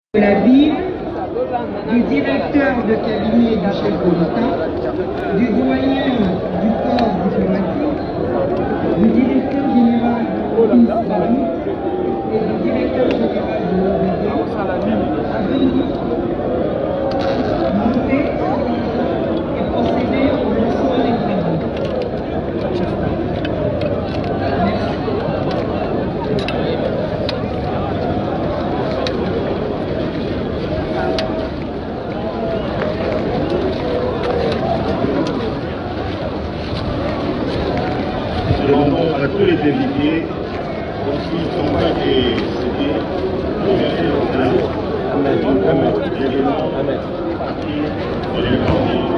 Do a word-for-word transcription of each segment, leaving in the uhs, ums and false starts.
de la ville, du directeur de cabinet du chef de l'État, du doyen du corps diplomatique, du directeur général du police et du directeur général de l'O à venir monter et procéder au lancement des travaux. Demandons à tous les invités, donc s'ils ne sont pas été cités, de venir au stade, l'événement à partir de l'événement.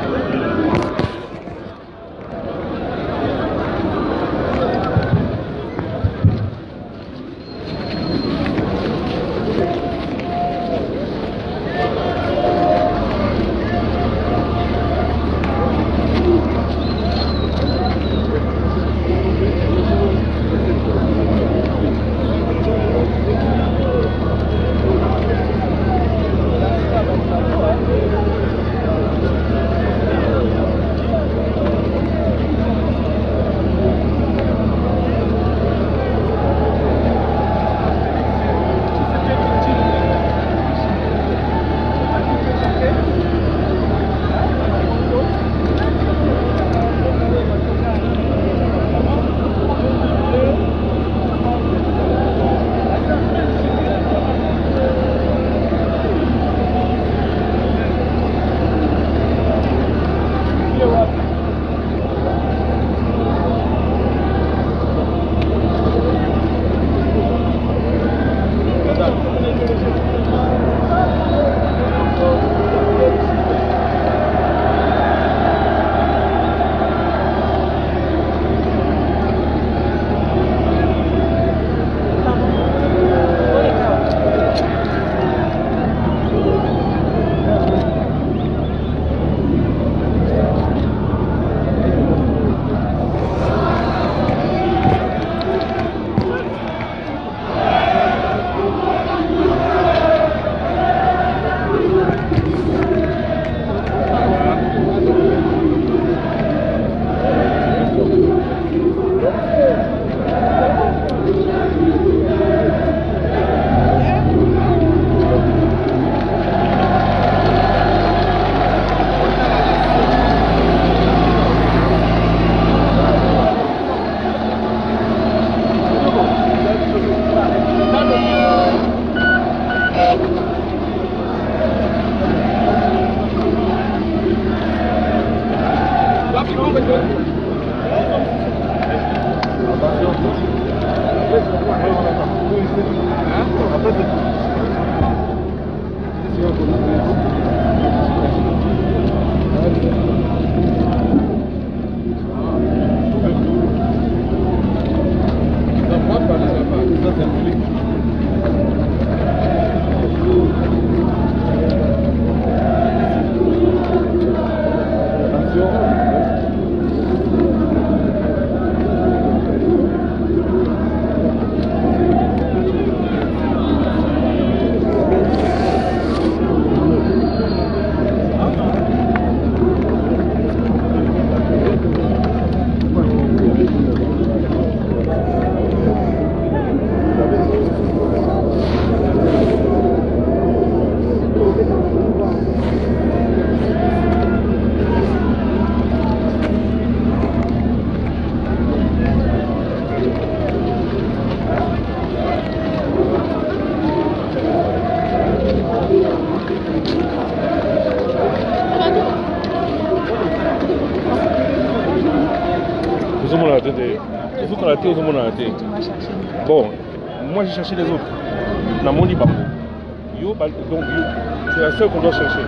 Bon, moi j'ai cherché les autres. Namoni Bambo. Yo, donc yo, c'est la seule qu'on doit chercher.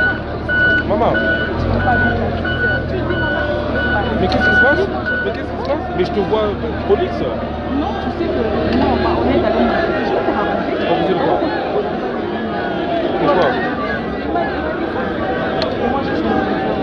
Maman. Mais qu'est-ce qui se passe? Mais qu'est-ce qui se passe? Mais je te vois police. Non, tu sais que non, on est allé me je te raconter. Tu vas vous dire quoi? Pourquoi? Moi je suis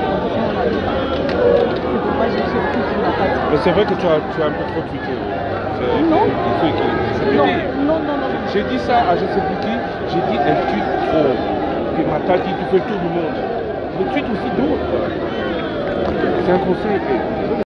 Mais c'est vrai que tu as, tu as un peu trop tweeté. Non. Il faut équilibrer. Non, non, non, non. J'ai dit ça à je sais plus qui. J'ai dit un tweet trop. Et Mata dit tu fais le tour du monde. Je tweet aussi d'autres. C'est un conseil.